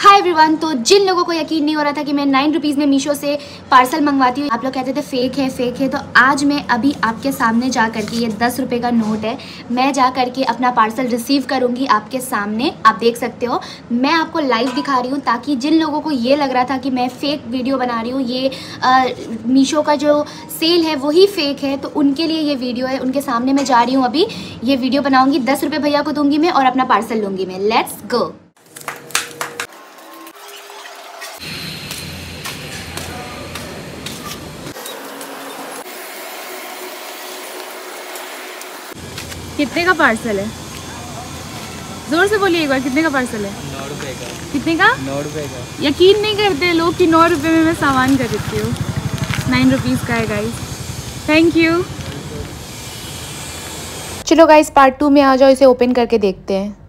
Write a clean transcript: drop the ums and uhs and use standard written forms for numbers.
Hi everyone. तो जिन लोगों को यकीन नहीं हो रहा था कि मैं 9 रुपीज़ में मीशो से पार्सल मंगवाती हूँ, आप लोग कहते थे फेक है, तो आज मैं अभी आपके सामने जा करके, ये 10 रुपये का नोट है, मैं जा करके अपना पार्सल रिसीव करूँगी आपके सामने। आप देख सकते हो, मैं आपको लाइव दिखा रही हूँ ताकि जिन लोगों को ये लग रहा था कि मैं फ़ेक वीडियो बना रही हूँ, ये मीशो का जो सेल है वही फ़ेक है, तो उनके लिए ये वीडियो है। उनके सामने मैं जा रही हूँ, अभी ये वीडियो बनाऊँगी, 10 रुपये भैया को दूँगी मैं और अपना पार्सल लूँगी मैं। Let's go. कितने का पार्सल है? जोर से बोलिए एक बार, कितने का पार्सल है? 9 रुपये का। कितने का? 9 रुपये का। यकीन नहीं करते लोग कि 9 रुपये में मैं सामान खरीदती हूँ। 9 रुपीज़ का है गाइस। Thank you. चलो गाइस, पार्ट 2 में आ जाओ, इसे ओपन करके देखते हैं।